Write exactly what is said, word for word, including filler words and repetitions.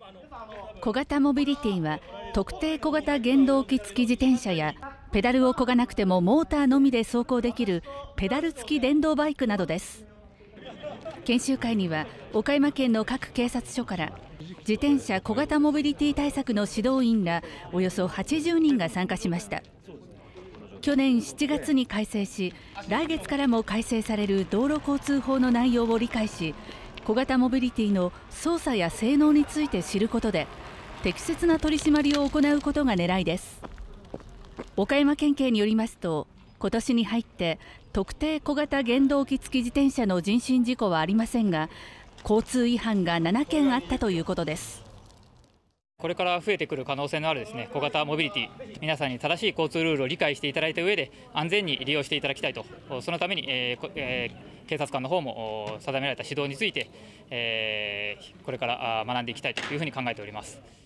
小型モビリティは特定小型原動機付き自転車やペダルを漕がなくてもモーターのみで走行できるペダル付き電動バイクなどです。研修会には岡山県の各警察署から自転車小型モビリティ対策の指導員らおよそはちじゅうにんが参加しました。去年しちがつに改正し、来月からも改正される道路交通法の内容を理解し、小型モビリティの操作や性能について知ることで適切な取り締まりを行うことが狙いです。岡山県警によりますと、今年に入って特定小型原動機付き自転車の人身事故はありませんが、交通違反がななけんあったということです。 これから増えてくる可能性のあるですね、小型モビリティ、皆さんに正しい交通ルールを理解していただいた上で安全に利用していただきたいと、そのために、えーえー、警察官の方も定められた指導について、えー、これから学んでいきたいというふうに考えております。